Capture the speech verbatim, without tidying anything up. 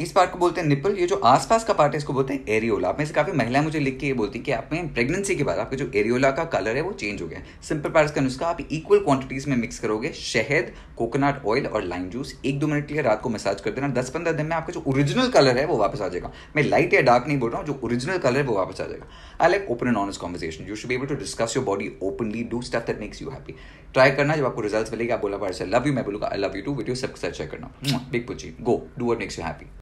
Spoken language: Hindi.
इस पार्ट को बोलते हैं निपल। ये जो आसपास का पार्ट है इसको बोलते हैं एरियोला। आप में से काफी महिलाएं मुझे लिख के ये बोलती कि आप में प्रेगनेंसी के बाद आपका जो एरियोला का कलर है वो चेंज हो गया। सिंपल पार्ट का नुस्खा, आप इक्वल क्वांटिटीज में मिक्स करोगे शहद, कोकोनट ऑयल और लाइम जूस। एक दो मिनट के लिए रात को मसाज कर देना। दस पंद्रह दिन में आपका जो ओरिजिनल कलर है वो वापस आ जाएगा। मैं लाइट या डार्क नहीं बोल रहा हूँ, जो ओरिजिनल कलर है वो वापस आ जाएगा। I like open and honest conversation. You should be able to discuss your body openly, do stuff that makes you happy. Try करना, जब आपको रिजल्ट्स मिलेगा आप बोला पार्ट से लव यू, मैं बोलूंगा I love you too. Video सबके साथ शेयर करना। बिग पुची, go do what makes you happy.